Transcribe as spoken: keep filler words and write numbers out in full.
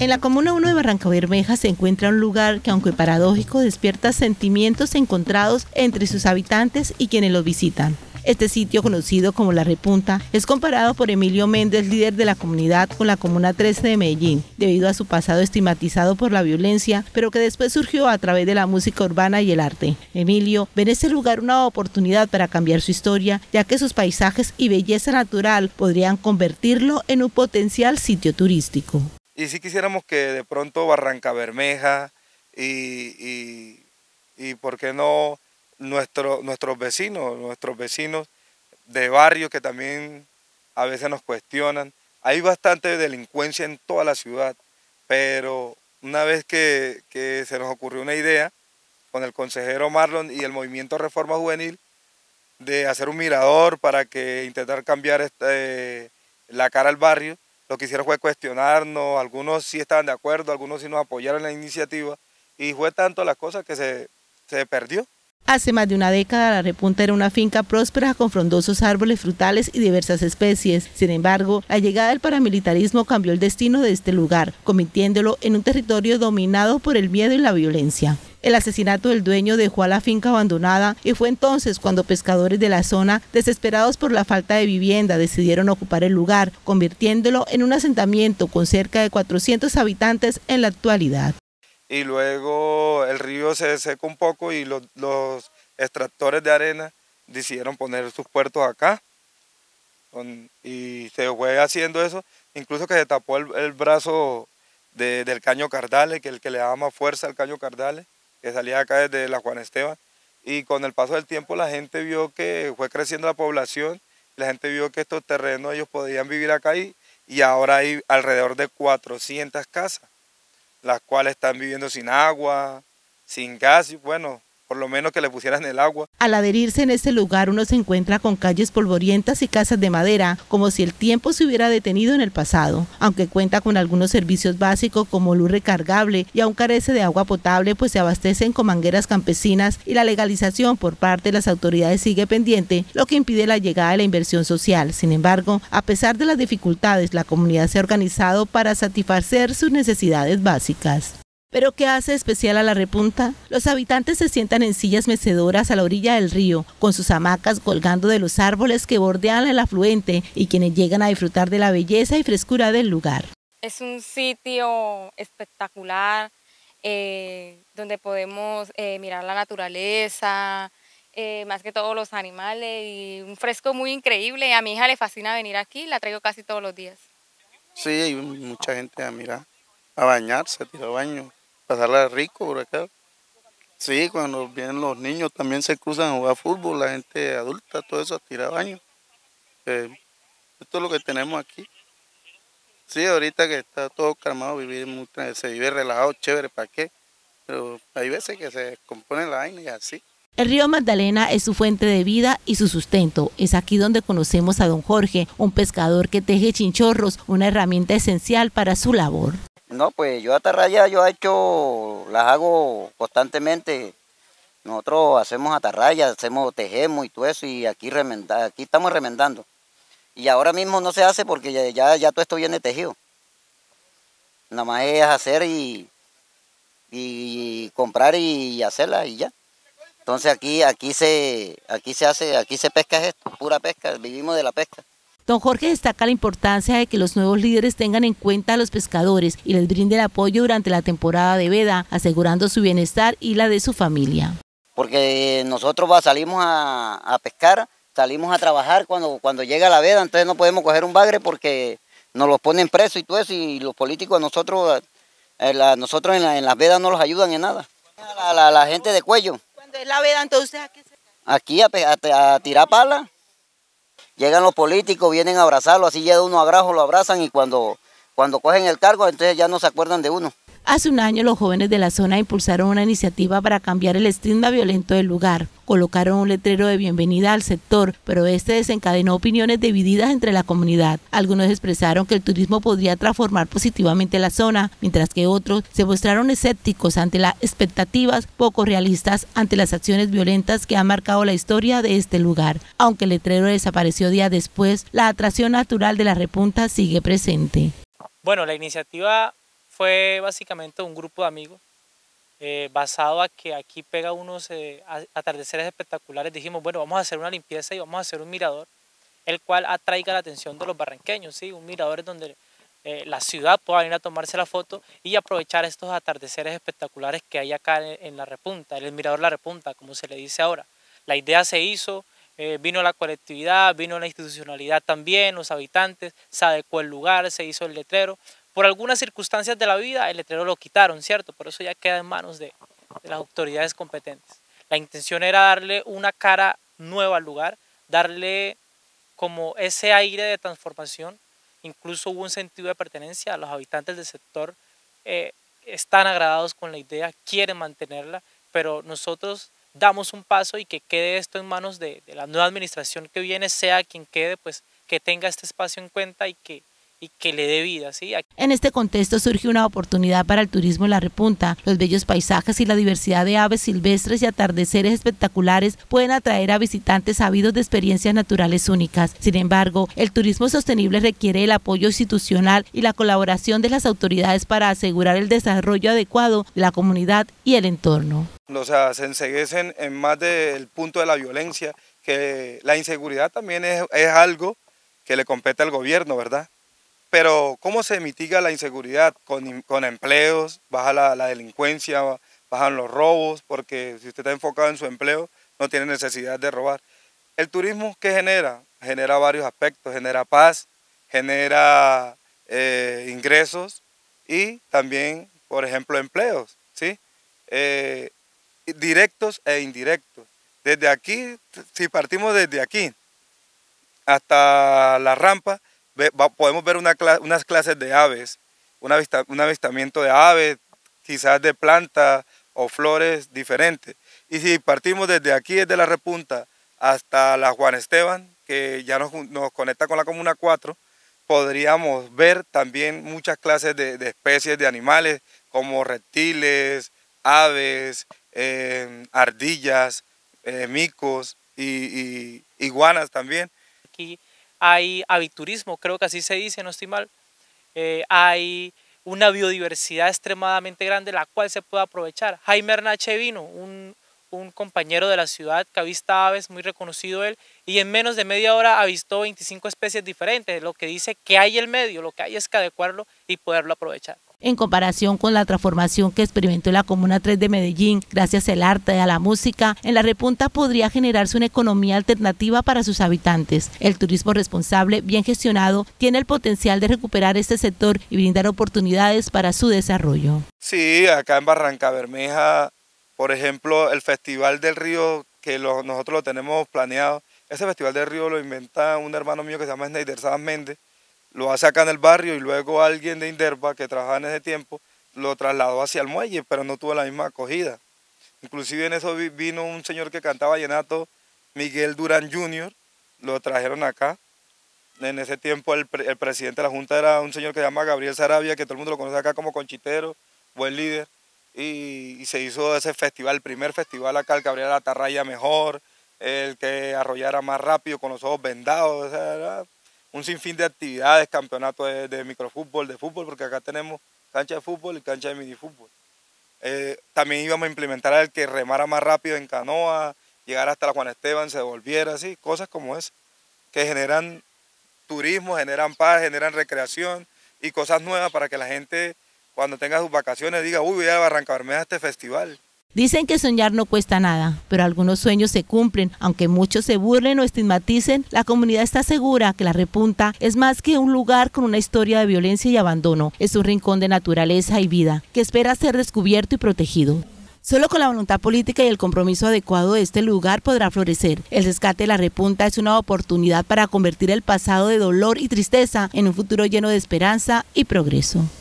En la Comuna uno de Barrancabermeja se encuentra un lugar que, aunque paradójico, despierta sentimientos encontrados entre sus habitantes y quienes los visitan. Este sitio, conocido como La Repunta, es comparado por Emilio Méndez, líder de la comunidad, con la Comuna trece de Medellín, debido a su pasado estigmatizado por la violencia, pero que después surgió a través de la música urbana y el arte. Emilio ve en este lugar una oportunidad para cambiar su historia, ya que sus paisajes y belleza natural podrían convertirlo en un potencial sitio turístico. Y si quisiéramos que de pronto Barrancabermeja y, y, y por qué no nuestro, nuestros vecinos, nuestros vecinos de barrio que también a veces nos cuestionan. Hay bastante delincuencia en toda la ciudad, pero una vez que, que se nos ocurrió una idea con el consejero Marlon y el movimiento Reforma Juvenil de hacer un mirador para que intentar cambiar este, la cara al barrio, lo que hicieron fue cuestionarnos, algunos sí estaban de acuerdo, algunos sí nos apoyaron la iniciativa y fue tanto la cosa que se, se perdió. Hace más de una década, La Repunta era una finca próspera con frondosos árboles frutales y diversas especies. Sin embargo, la llegada del paramilitarismo cambió el destino de este lugar, convirtiéndolo en un territorio dominado por el miedo y la violencia. El asesinato del dueño dejó a la finca abandonada y fue entonces cuando pescadores de la zona, desesperados por la falta de vivienda, decidieron ocupar el lugar, convirtiéndolo en un asentamiento con cerca de cuatrocientos habitantes en la actualidad. Y luego el río se secó un poco y los, los extractores de arena decidieron poner sus puertos acá. Con, y se fue haciendo eso, incluso que se tapó el, el brazo de, del caño Cardales, que es el que le daba más fuerza al caño Cardales, que salía acá desde la Juan Esteban. Y con el paso del tiempo la gente vio que fue creciendo la población, la gente vio que estos terrenos ellos podían vivir acá y, y ahora hay alrededor de cuatrocientas casas, las cuales están viviendo sin agua, sin gas, y bueno, por lo menos que le pusieran el agua. Al adherirse en este lugar uno se encuentra con calles polvorientas y casas de madera, como si el tiempo se hubiera detenido en el pasado. Aunque cuenta con algunos servicios básicos como luz recargable y aún carece de agua potable, pues se abastecen con mangueras campesinas y la legalización por parte de las autoridades sigue pendiente, lo que impide la llegada de la inversión social. Sin embargo, a pesar de las dificultades, la comunidad se ha organizado para satisfacer sus necesidades básicas. ¿Pero qué hace especial a La Repunta? Los habitantes se sientan en sillas mecedoras a la orilla del río, con sus hamacas colgando de los árboles que bordean el afluente y quienes llegan a disfrutar de la belleza y frescura del lugar. Es un sitio espectacular, eh, donde podemos eh, mirar la naturaleza, eh, más que todos los animales, y un fresco muy increíble. A mi hija le fascina venir aquí, la traigo casi todos los días. Sí, hay mucha gente a mirar, a bañarse, a tirar baño. Pasarla rico por acá. Sí, cuando vienen los niños también se cruzan a jugar fútbol, la gente adulta, todo eso a tirar baño. Eh, esto es lo que tenemos aquí. Sí, ahorita que está todo calmado, vivir muy, se vive relajado, chévere, ¿para qué? Pero hay veces que se compone la vaina y así. El río Magdalena es su fuente de vida y su sustento. Es aquí donde conocemos a don Jorge, un pescador que teje chinchorros, una herramienta esencial para su labor. No, pues yo atarraya, yo he hecho, las hago constantemente. Nosotros hacemos atarrayas, hacemos, tejemos y todo eso, y aquí, remenda, aquí estamos remendando. Y ahora mismo no se hace porque ya, ya, ya todo esto viene tejido. Nada más es hacer y, y comprar y hacerla y ya. Entonces aquí, aquí, se, aquí se hace, aquí se pesca esto, pura pesca, vivimos de la pesca. Don Jorge destaca la importancia de que los nuevos líderes tengan en cuenta a los pescadores y les brinden apoyo durante la temporada de veda, asegurando su bienestar y la de su familia. Porque nosotros va, salimos a, a pescar, salimos a trabajar cuando, cuando llega la veda, entonces no podemos coger un bagre porque nos los ponen presos y todo eso, y los políticos a nosotros, eh, la, nosotros en, la, en las vedas no los ayudan en nada. La, la, la gente de cuello. ¿Cuándo es la veda entonces a qué se... Aquí a, a, a tirar pala. Llegan los políticos, vienen a abrazarlo, así llega uno a grajo, lo abrazan y cuando, cuando cogen el cargo, entonces ya no se acuerdan de uno. Hace un año los jóvenes de la zona impulsaron una iniciativa para cambiar el estigma violento del lugar. Colocaron un letrero de bienvenida al sector, pero este desencadenó opiniones divididas entre la comunidad. Algunos expresaron que el turismo podría transformar positivamente la zona, mientras que otros se mostraron escépticos ante las expectativas poco realistas ante las acciones violentas que han marcado la historia de este lugar. Aunque el letrero desapareció días después, la atracción natural de La Repunta sigue presente. Bueno, la iniciativa fue básicamente un grupo de amigos, eh, basado a que aquí pega unos eh, atardeceres espectaculares. Dijimos, bueno, vamos a hacer una limpieza y vamos a hacer un mirador, el cual atraiga la atención de los barranqueños, ¿sí? Un mirador donde eh, la ciudad pueda venir a tomarse la foto y aprovechar estos atardeceres espectaculares que hay acá en, en La Repunta, en el mirador La Repunta, como se le dice ahora. La idea se hizo, eh, vino la colectividad, vino la institucionalidad también, los habitantes, se adecuó el lugar, se hizo el letrero. Por algunas circunstancias de la vida el letrero lo quitaron, ¿cierto? Por eso ya queda en manos de, de las autoridades competentes. La intención era darle una cara nueva al lugar, darle como ese aire de transformación. Incluso hubo un sentido de pertenencia. Los habitantes del sector eh, están agradados con la idea, quieren mantenerla, pero nosotros damos un paso y que quede esto en manos de, de la nueva administración que viene, sea quien quede, pues que tenga este espacio en cuenta y que, y que le dé vida, ¿sí? En este contexto surge una oportunidad para el turismo en La Repunta. Los bellos paisajes y la diversidad de aves silvestres y atardeceres espectaculares pueden atraer a visitantes ávidos de experiencias naturales únicas. Sin embargo, el turismo sostenible requiere el apoyo institucional y la colaboración de las autoridades para asegurar el desarrollo adecuado de la comunidad y el entorno. O sea, se enceguecen en más del punto de la violencia, que la inseguridad también es, es algo que le compete al gobierno, ¿verdad? Pero ¿cómo se mitiga la inseguridad? Con, con empleos, baja la, la delincuencia, bajan los robos, porque si usted está enfocado en su empleo, no tiene necesidad de robar. El turismo, ¿qué genera? Genera varios aspectos, genera paz, genera eh, ingresos y también, por ejemplo, empleos, ¿sí? Eh, directos e indirectos. Desde aquí, si partimos desde aquí hasta la rampa, podemos ver una, unas clases de aves, un, avista, un avistamiento de aves, quizás de plantas o flores diferentes. Y si partimos desde aquí, desde La Repunta, hasta la Juan Esteban, que ya nos, nos conecta con la Comuna cuatro, podríamos ver también muchas clases de, de especies de animales, como reptiles, aves, eh, ardillas, eh, micos y, y iguanas también. Aquí hay aviturismo, creo que así se dice, no estoy mal. Eh, hay una biodiversidad extremadamente grande, la cual se puede aprovechar. Jaime Arnache vino, un, un compañero de la ciudad que avista aves, muy reconocido él, y en menos de media hora avistó veinticinco especies diferentes, lo que dice que hay el medio, lo que hay es que adecuarlo y poderlo aprovechar. En comparación con la transformación que experimentó la Comuna tres de Medellín, gracias al arte y a la música, en La Repunta podría generarse una economía alternativa para sus habitantes. El turismo responsable, bien gestionado, tiene el potencial de recuperar este sector y brindar oportunidades para su desarrollo. Sí, acá en Barrancabermeja, por ejemplo, el Festival del Río, que lo, nosotros lo tenemos planeado, ese Festival del Río lo inventa un hermano mío que se llama Sneider Sabas Méndez, lo hace acá en el barrio y luego alguien de Inderva que trabajaba en ese tiempo lo trasladó hacia el muelle, pero no tuvo la misma acogida. Inclusive en eso vino un señor que cantaba vallenato, Miguel Durán junior, lo trajeron acá. En ese tiempo el, el presidente de la Junta era un señor que se llama Gabriel Sarabia, que todo el mundo lo conoce acá como conchitero, buen líder, y, y se hizo ese festival, el primer festival acá, el que abriera la atarraya mejor, el que arrollara más rápido con los ojos vendados, o sea, era un sinfín de actividades, campeonatos de, de microfútbol, de fútbol, porque acá tenemos cancha de fútbol y cancha de minifútbol. Eh, también íbamos a implementar el que remara más rápido en canoa, llegar hasta la Juan Esteban, se devolviera, así, cosas como esas, que generan turismo, generan paz, generan recreación y cosas nuevas para que la gente cuando tenga sus vacaciones diga, uy, voy a Barrancabermeja a este festival. Dicen que soñar no cuesta nada, pero algunos sueños se cumplen. Aunque muchos se burlen o estigmaticen, la comunidad está segura que La Repunta es más que un lugar con una historia de violencia y abandono. Es un rincón de naturaleza y vida que espera ser descubierto y protegido. Solo con la voluntad política y el compromiso adecuado de este lugar podrá florecer. El rescate de La Repunta es una oportunidad para convertir el pasado de dolor y tristeza en un futuro lleno de esperanza y progreso.